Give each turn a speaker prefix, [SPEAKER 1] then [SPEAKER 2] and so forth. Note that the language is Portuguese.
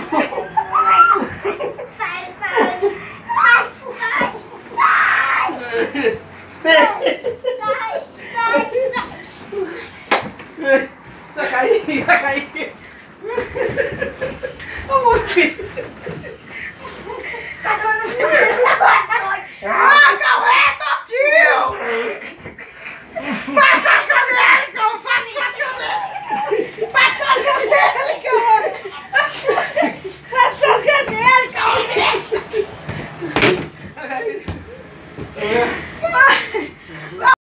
[SPEAKER 1] Sai, sai. Sai, sai. Sai, sai, sai.
[SPEAKER 2] Vai cair, vai cair. Vamos aqui.